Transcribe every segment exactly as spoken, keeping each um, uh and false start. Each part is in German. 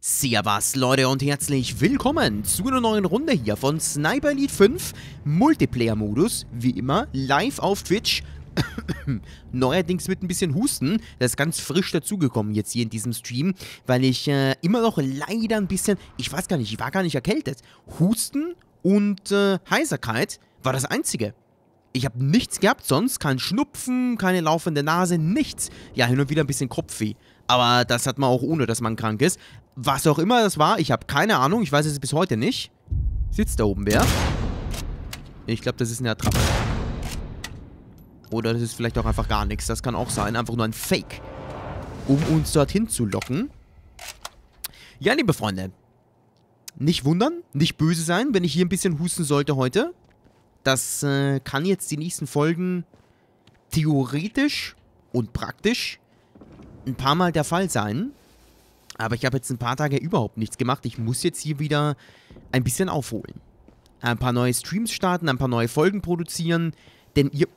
Servus Leute und herzlich willkommen zu einer neuen Runde hier von Sniper Elite fünf Multiplayer-Modus, wie immer, live auf Twitch. Neuerdings mit ein bisschen Husten, das ist ganz frisch dazugekommen jetzt hier in diesem Stream, weil ich äh, immer noch leider ein bisschen, ich weiß gar nicht, ich war gar nicht erkältet. Husten und äh, Heiserkeit war das Einzige. Ich habe nichts gehabt sonst, kein Schnupfen, keine laufende Nase, nichts. Ja, hin und wieder ein bisschen Kopfweh. Aber das hat man auch ohne, dass man krank ist. Was auch immer das war, ich habe keine Ahnung, ich weiß es bis heute nicht. Sitzt da oben wer? Ich glaube, das ist eine Attrappe. Oder das ist vielleicht auch einfach gar nichts, das kann auch sein, einfach nur ein Fake. Um uns dorthin zu locken. Ja, liebe Freunde. Nicht wundern, nicht böse sein, wenn ich hier ein bisschen husten sollte heute. Das äh, kann jetzt die nächsten Folgen theoretisch und praktisch ein paar Mal der Fall sein. Aber ich habe jetzt ein paar Tage überhaupt nichts gemacht. Ich muss jetzt hier wieder ein bisschen aufholen. Ein paar neue Streams starten, ein paar neue Folgen produzieren. Denn ihr...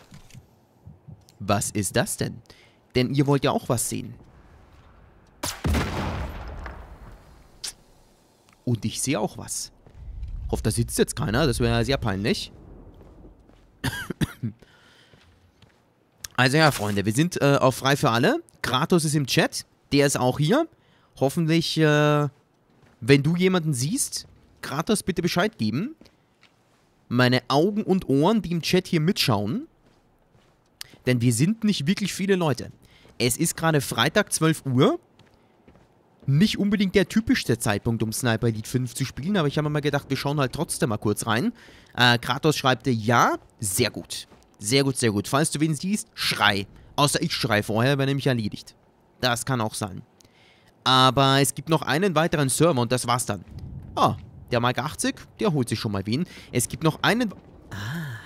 Was ist das denn? Denn ihr wollt ja auch was sehen. Und ich sehe auch was. Ich hoffe, da sitzt jetzt keiner. Das wäre ja sehr peinlich. Also ja, Freunde, wir sind äh, auf Frei für alle. Kratos ist im Chat. Der ist auch hier. Hoffentlich, äh, wenn du jemanden siehst, Kratos bitte Bescheid geben. Meine Augen und Ohren, die im Chat hier mitschauen. Denn wir sind nicht wirklich viele Leute. Es ist gerade Freitag, zwölf Uhr. Nicht unbedingt der typischste Zeitpunkt, um Sniper Elite fünf zu spielen, aber ich habe mir mal gedacht, wir schauen halt trotzdem mal kurz rein. Äh, Kratos schreibt, ja, sehr gut. Sehr gut, sehr gut. Falls du wen siehst, schrei. Außer ich schrei vorher, wäre nämlich erledigt. Das kann auch sein. Aber es gibt noch einen weiteren Server und das war's dann. Ah, der Mike achtzig, der holt sich schon mal wen. Es gibt noch einen... Ah.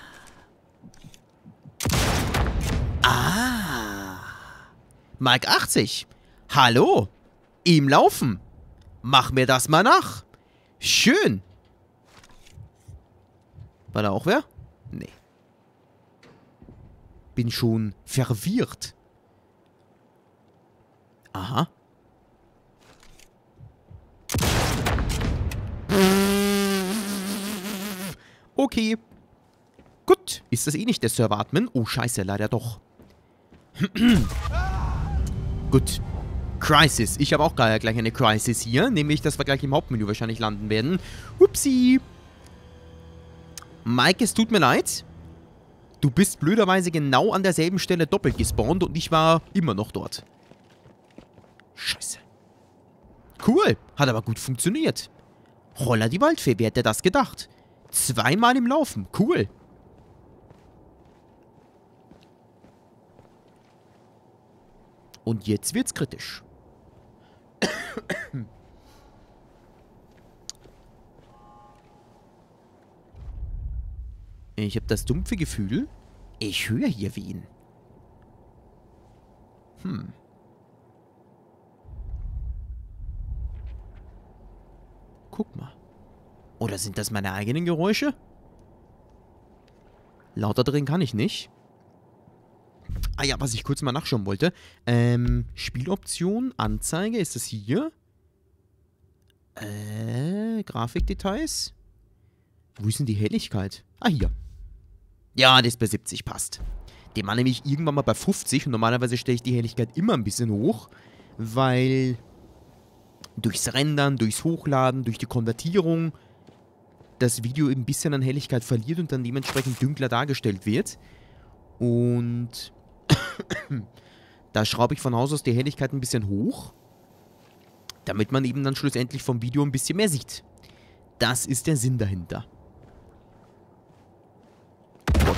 Ah. Mike achtzig. Hallo. Im Laufen. Mach mir das mal nach. Schön. War da auch wer? Nee. Bin schon verwirrt. Aha. Okay. Gut. Ist das eh nicht der Server-Admin? Oh, scheiße, leider doch. Gut. Crisis. Ich habe auch gleich eine Crisis hier. Nämlich, dass wir gleich im Hauptmenü wahrscheinlich landen werden. Upsi. Mike, es tut mir leid. Du bist blöderweise genau an derselben Stelle doppelt gespawnt und ich war immer noch dort. Scheiße. Cool. Hat aber gut funktioniert. Holla die Waldfee. Wer hätte das gedacht? Zweimal im Laufen. Cool. Und jetzt wird's kritisch. Ich habe das dumpfe Gefühl, ich höre hier wen. Hm. Guck mal. Oder sind das meine eigenen Geräusche? Lauter drin kann ich nicht. Ah ja, was ich kurz mal nachschauen wollte. Ähm, Spieloption, Anzeige, ist das hier? Äh, Grafikdetails? Wo ist denn die Helligkeit? Ah, hier. Ja, das ist bei siebzig, passt. Den war nämlich irgendwann mal bei fünfzig und normalerweise stelle ich die Helligkeit immer ein bisschen hoch, weil durchs Rendern, durchs Hochladen, durch die Konvertierung das Video ein bisschen an Helligkeit verliert und dann dementsprechend dünkler dargestellt wird. Und da schraube ich von Haus aus die Helligkeit ein bisschen hoch, damit man eben dann schlussendlich vom Video ein bisschen mehr sieht. Das ist der Sinn dahinter. Gott.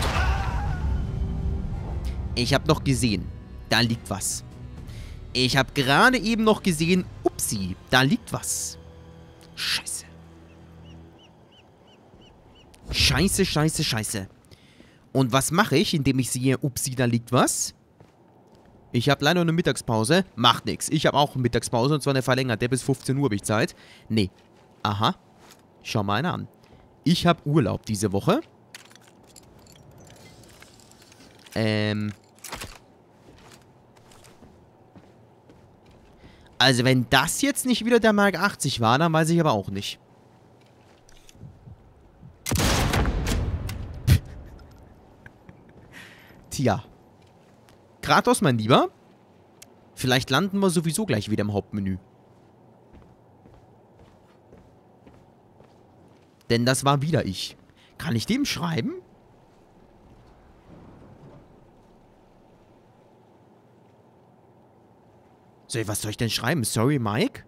Ich habe noch gesehen, da liegt was. Ich habe gerade eben noch gesehen, upsi, da liegt was. Scheiße. Scheiße, scheiße, scheiße. Und was mache ich, indem ich sehe, upsi, da liegt was? Ich habe leider eine Mittagspause. Macht nichts. Ich habe auch eine Mittagspause und zwar eine verlängerte. Bis fünfzehn Uhr habe ich Zeit. Nee. Aha. Schau mal einer an. Ich habe Urlaub diese Woche. Ähm. Also wenn das jetzt nicht wieder der Mark achtzig war, dann weiß ich aber auch nicht. Tja. Kratos, mein Lieber. Vielleicht landen wir sowieso gleich wieder im Hauptmenü. Denn das war wieder ich. Kann ich dem schreiben? So, was soll ich denn schreiben? Sorry, Mike?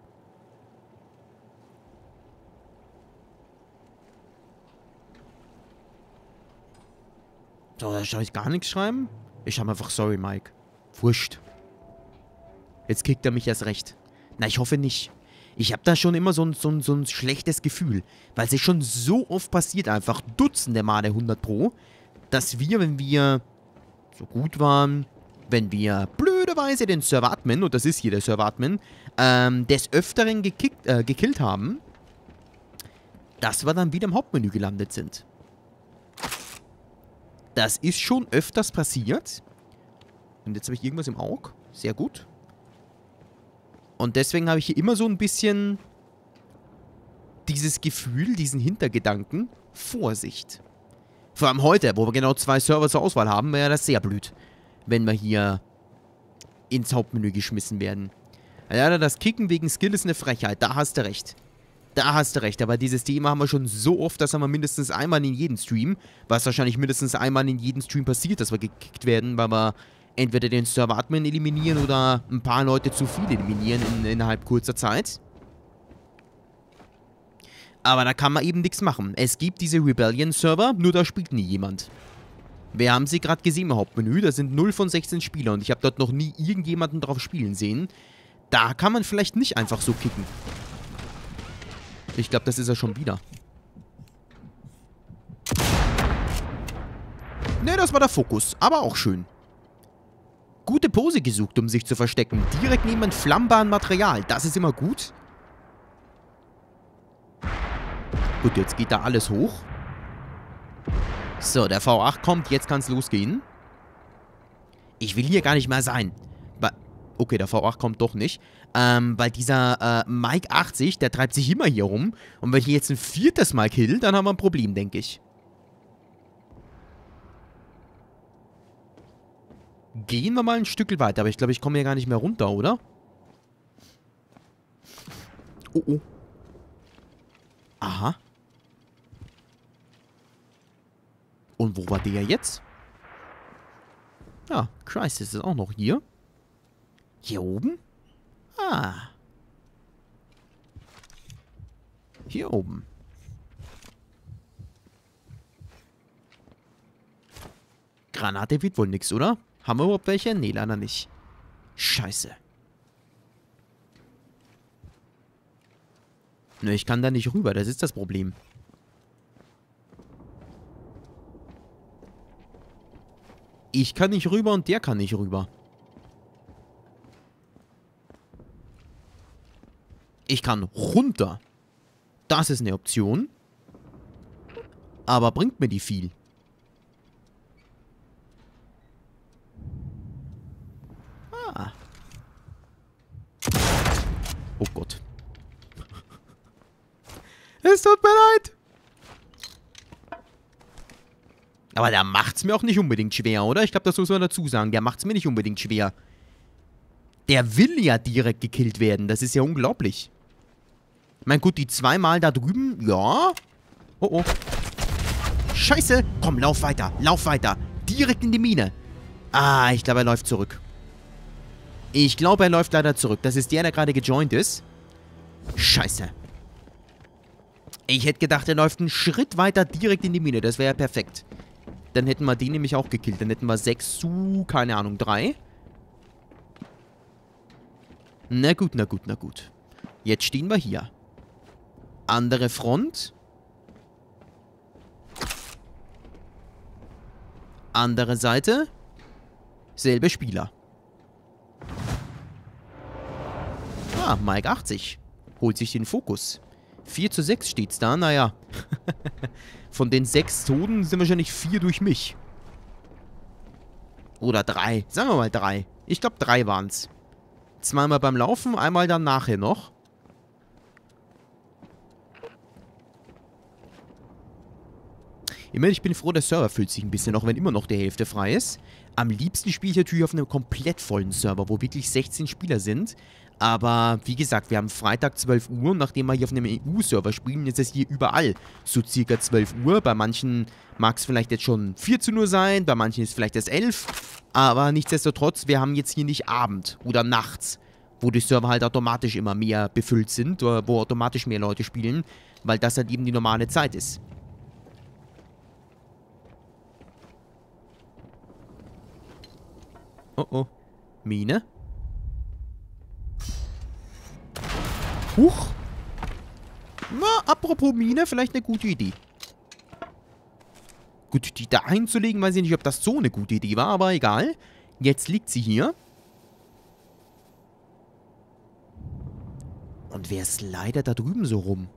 So, da soll ich gar nichts schreiben? Ich schreibe einfach sorry, Mike. Wurscht. Jetzt kriegt er mich erst recht. Na, ich hoffe nicht. Ich habe da schon immer so ein, so, ein, so ein schlechtes Gefühl. Weil es ist schon so oft passiert, einfach Dutzende Male hundert Pro, dass wir, wenn wir so gut waren, wenn wir blöderweise den Server-Admin, und das ist hier der Server-Admin, ähm, des Öfteren gekickt, äh, gekillt haben, dass wir dann wieder im Hauptmenü gelandet sind. Das ist schon öfters passiert. Und jetzt habe ich irgendwas im Auge. Sehr gut. Und deswegen habe ich hier immer so ein bisschen dieses Gefühl, diesen Hintergedanken, Vorsicht. Vor allem heute, wo wir genau zwei Server zur Auswahl haben, wäre das sehr blöd, wenn wir hier ins Hauptmenü geschmissen werden. Ja, das Kicken wegen Skill ist eine Frechheit, da hast du recht. Da hast du recht, aber dieses Thema haben wir schon so oft, das haben wir mindestens einmal in jedem Stream, was wahrscheinlich mindestens einmal in jedem Stream passiert, dass wir gekickt werden, weil wir entweder den Server-Admin eliminieren oder ein paar Leute zu viel eliminieren in, innerhalb kurzer Zeit. Aber da kann man eben nichts machen. Es gibt diese Rebellion-Server, nur da spielt nie jemand. Wir haben sie gerade gesehen im Hauptmenü, da sind null von sechzehn Spieler und ich habe dort noch nie irgendjemanden drauf spielen sehen. Da kann man vielleicht nicht einfach so kicken. Ich glaube, das ist er schon wieder. Ne, das war der Fokus, aber auch schön. Gute Pose gesucht, um sich zu verstecken. Direkt neben einem flammbaren Material. Das ist immer gut. Gut, jetzt geht da alles hoch. So, der V acht kommt. Jetzt kann es losgehen. Ich will hier gar nicht mehr sein. Okay, der V acht kommt doch nicht. Ähm, weil dieser äh, Mike achtzig, der treibt sich immer hier rum. Und wenn ich jetzt ein viertes Mal kill, dann haben wir ein Problem, denke ich. Gehen wir mal ein Stück weiter. Aber ich glaube, ich komme hier gar nicht mehr runter, oder? Oh, oh. Aha. Und wo war der jetzt? Ja, Crisis ist auch noch hier. Hier oben? Ah. Hier oben. Granate wird wohl nix, oder? Haben wir überhaupt welche? Nee, leider nicht. Scheiße. Ne, ich kann da nicht rüber, das ist das Problem. Ich kann nicht rüber und der kann nicht rüber. Ich kann runter. Das ist eine Option. Aber bringt mir die viel? Ah. Oh Gott. Es tut mir leid. Aber der macht's mir auch nicht unbedingt schwer, oder? Ich glaube, das muss man dazu sagen. Der macht's mir nicht unbedingt schwer. Der will ja direkt gekillt werden. Das ist ja unglaublich. Ich meine, gut, die zweimal da drüben, ja. Oh, oh. Scheiße. Komm, lauf weiter. Lauf weiter. Direkt in die Mine. Ah, ich glaube, er läuft zurück. Ich glaube, er läuft leider zurück. Das ist der, der gerade gejoint ist. Scheiße. Ich hätte gedacht, er läuft einen Schritt weiter direkt in die Mine. Das wäre ja perfekt. Dann hätten wir den nämlich auch gekillt. Dann hätten wir sechs zu, keine Ahnung, drei. Na gut, na gut, na gut. Jetzt stehen wir hier. Andere Front. Andere Seite. Selbe Spieler. Ah, Mike achtzig. Holt sich den Fokus. vier zu sechs steht's da, naja. Von den sechs Toten sind wahrscheinlich vier durch mich. Oder drei. Sagen wir mal drei. Ich glaube, drei waren's. Zweimal beim Laufen, einmal dann nachher noch. Immerhin, ich bin froh, der Server füllt sich ein bisschen, auch wenn immer noch die Hälfte frei ist. Am liebsten spiele ich natürlich auf einem komplett vollen Server, wo wirklich sechzehn Spieler sind. Aber wie gesagt, wir haben Freitag zwölf Uhr und nachdem wir hier auf einem E U-Server spielen, ist es hier überall so circa zwölf Uhr. Bei manchen mag es vielleicht jetzt schon vierzehn Uhr sein, bei manchen ist es vielleicht erst elf. Aber nichtsdestotrotz, wir haben jetzt hier nicht Abend oder nachts, wo die Server halt automatisch immer mehr befüllt sind, oder wo automatisch mehr Leute spielen, weil das halt eben die normale Zeit ist. Oh oh. Mine. Huch. Na, apropos Mine, vielleicht eine gute Idee. Gut, die da hinzulegen, weiß ich nicht, ob das so eine gute Idee war, aber egal. Jetzt liegt sie hier. Und wer slidet da drüben so rum?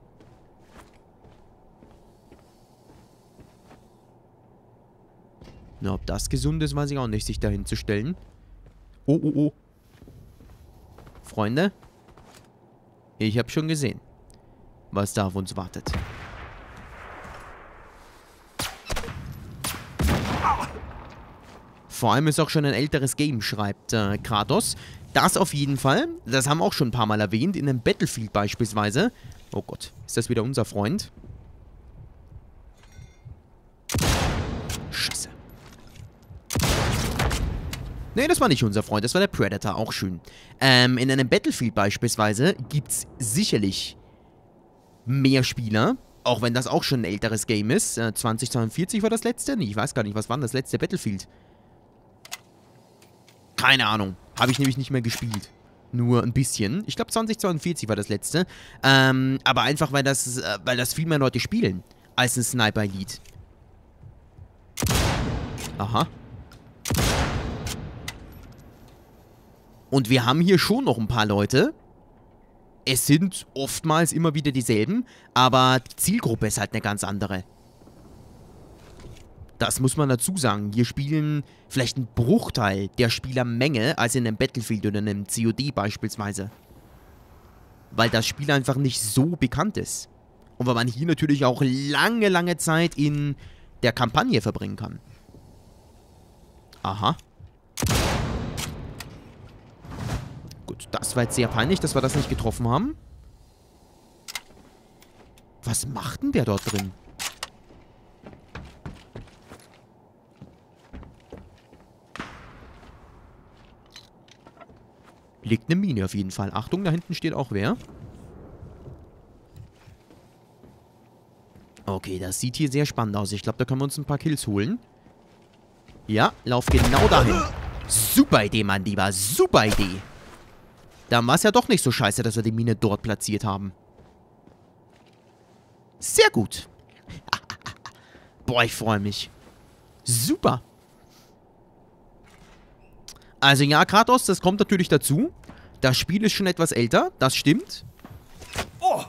Na, ob das gesund ist, weiß ich auch nicht, sich da hinzustellen. Oh, oh, oh. Freunde, ich habe schon gesehen, was da auf uns wartet. Vor allem ist auch schon ein älteres Game, schreibt äh, Kratos. Das auf jeden Fall, das haben wir auch schon ein paar Mal erwähnt, in einem Battlefield beispielsweise. Oh Gott, ist das wieder unser Freund? Scheiße. Nee, das war nicht unser Freund, das war der Predator, auch schön. Ähm, in einem Battlefield beispielsweise gibt's sicherlich mehr Spieler, auch wenn das auch schon ein älteres Game ist. Äh, zwanzig zweiundvierzig war das letzte? Nee, ich weiß gar nicht, was war denn das letzte Battlefield? Keine Ahnung, habe ich nämlich nicht mehr gespielt. Nur ein bisschen. Ich glaube zwanzig zweiundvierzig war das letzte. Ähm, aber einfach, weil das, äh, weil das viel mehr Leute spielen als ein Sniper Elite. Aha. Und wir haben hier schon noch ein paar Leute. Es sind oftmals immer wieder dieselben, aber die Zielgruppe ist halt eine ganz andere. Das muss man dazu sagen. Hier spielen vielleicht ein Bruchteil der Spielermenge als in einem Battlefield oder in einem C O D beispielsweise. Weil das Spiel einfach nicht so bekannt ist. Und weil man hier natürlich auch lange, lange Zeit in der Kampagne verbringen kann. Aha. Gut, das war jetzt sehr peinlich, dass wir das nicht getroffen haben. Was macht denn der dort drin? Liegt eine Mine auf jeden Fall. Achtung, da hinten steht auch wer. Okay, das sieht hier sehr spannend aus. Ich glaube, da können wir uns ein paar Kills holen. Ja, lauf genau dahin. Super Idee, mein Lieber. Super Idee. Dann war es ja doch nicht so scheiße, dass wir die Mine dort platziert haben. Sehr gut. Boah, ich freue mich. Super. Also ja, Kratos, das kommt natürlich dazu. Das Spiel ist schon etwas älter, das stimmt. Oh.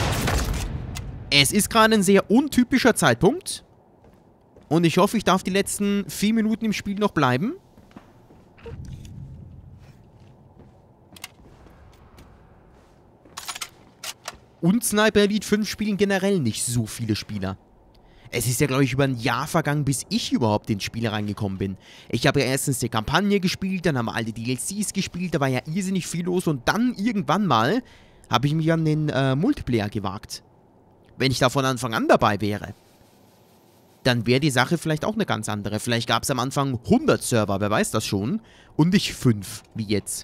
Es ist gerade ein sehr untypischer Zeitpunkt. Und ich hoffe, ich darf die letzten vier Minuten im Spiel noch bleiben. Und Sniper Elite fünf spielen generell nicht so viele Spieler. Es ist ja, glaube ich, über ein Jahr vergangen, bis ich überhaupt ins Spiel reingekommen bin. Ich habe ja erstens die Kampagne gespielt, dann haben wir alle D L Cs gespielt, da war ja irrsinnig viel los und dann irgendwann mal habe ich mich an den äh, Multiplayer gewagt. Wenn ich da von Anfang an dabei wäre, dann wäre die Sache vielleicht auch eine ganz andere. Vielleicht gab es am Anfang hundert Server, wer weiß das schon, und nicht fünf, wie jetzt.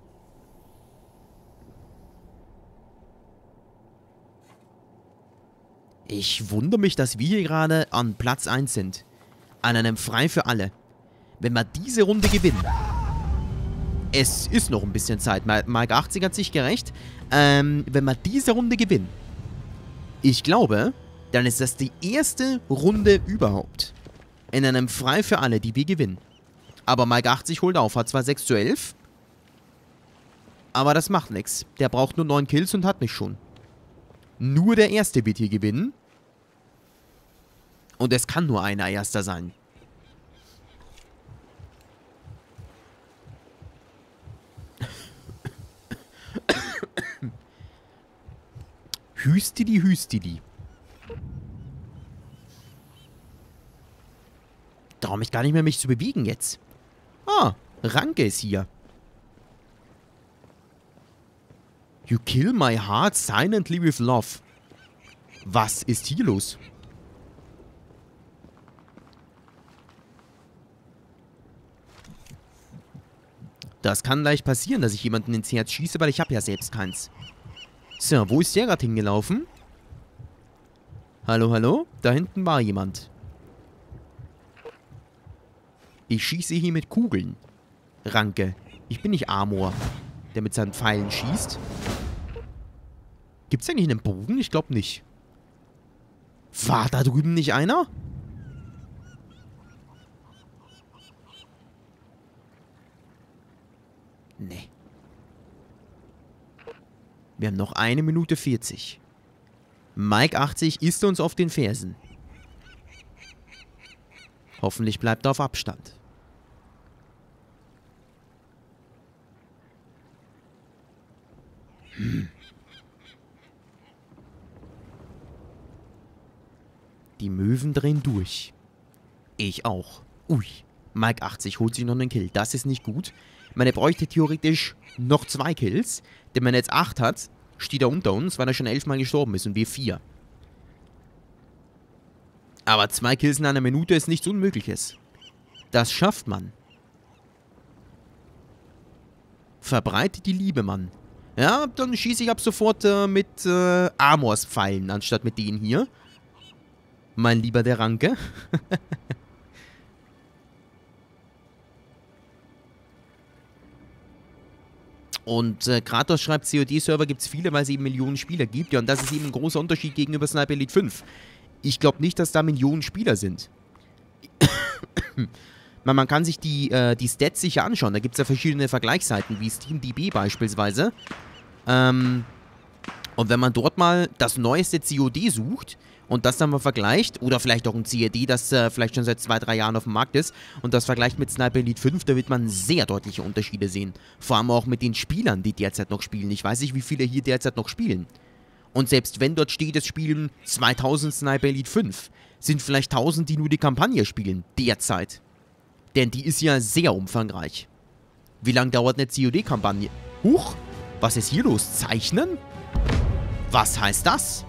Ich wundere mich, dass wir hier gerade an Platz eins sind. An einem Frei für alle. Wenn wir diese Runde gewinnen. Es ist noch ein bisschen Zeit. Mike achtzig hat sich gerecht. Ähm, wenn wir diese Runde gewinnen. Ich glaube, dann ist das die erste Runde überhaupt. In einem Frei für alle, die wir gewinnen. Aber Mike achtzig holt auf. Hat zwar sechs zu elf. Aber das macht nichts. Der braucht nur neun Kills und hat mich schon. Nur der Erste wird hier gewinnen. Und es kann nur einer Erster sein. Hüstili, Hüstili. Traue mich gar nicht mehr, mich zu bewegen jetzt. Ah, Ranke ist hier. You kill my heart silently with love. Was ist hier los? Das kann leicht passieren, dass ich jemanden ins Herz schieße, weil ich habe ja selbst keins. So, wo ist der gerade hingelaufen? Hallo, hallo? Da hinten war jemand. Ich schieße hier mit Kugeln. Ranke. Ich bin nicht Amor, der mit seinen Pfeilen schießt. Gibt's eigentlich einen Bogen? Ich glaube nicht. War da drüben nicht einer? Nee. Wir haben noch eine Minute vierzig. Mike achtzig ist uns auf den Fersen. Hoffentlich bleibt er auf Abstand. Hm. Die Möwen drehen durch. Ich auch. Ui. Mike achtzig holt sich noch einen Kill. Das ist nicht gut. Man, er bräuchte theoretisch noch zwei Kills. Denn wenn er jetzt acht hat, steht er unter uns, weil er schon elfmal gestorben ist und wir vier. Aber zwei Kills in einer Minute ist nichts Unmögliches. Das schafft man. Verbreite die Liebe, Mann. Ja, dann schieße ich ab sofort äh, mit äh, Amors-Pfeilen, anstatt mit denen hier. Mein lieber der Ranke. Und äh, Kratos schreibt, C O D-Server gibt es viele, weil es eben Millionen Spieler gibt. Ja, und das ist eben ein großer Unterschied gegenüber Sniper Elite fünf. Ich glaube nicht, dass da Millionen Spieler sind. man, man kann sich die, äh, die Stats sicher anschauen. Da gibt es ja verschiedene Vergleichsseiten, wie SteamDB beispielsweise. Ähm, und wenn man dort mal das neueste C O D sucht und das dann mal vergleicht, oder vielleicht auch ein C O D, das äh, vielleicht schon seit zwei, drei Jahren auf dem Markt ist, und das vergleicht mit Sniper Elite fünf, da wird man sehr deutliche Unterschiede sehen. Vor allem auch mit den Spielern, die derzeit noch spielen. Ich weiß nicht, wie viele hier derzeit noch spielen. Und selbst wenn dort steht, es spielen zweitausend Sniper Elite fünf, sind vielleicht tausend, die nur die Kampagne spielen, derzeit. Denn die ist ja sehr umfangreich. Wie lange dauert eine C O D-Kampagne? Huch, was ist hier los? Zeichnen? Was heißt das?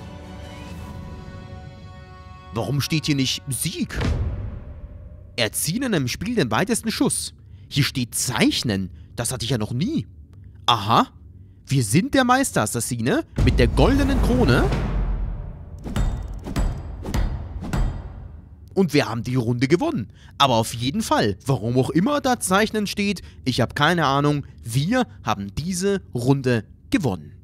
Warum steht hier nicht Sieg? Erzielen im Spiel den weitesten Schuss. Hier steht Zeichnen. Das hatte ich ja noch nie. Aha. Wir sind der Meisterassassine mit der goldenen Krone. Und wir haben die Runde gewonnen. Aber auf jeden Fall, warum auch immer da Zeichnen steht, ich habe keine Ahnung, wir haben diese Runde gewonnen.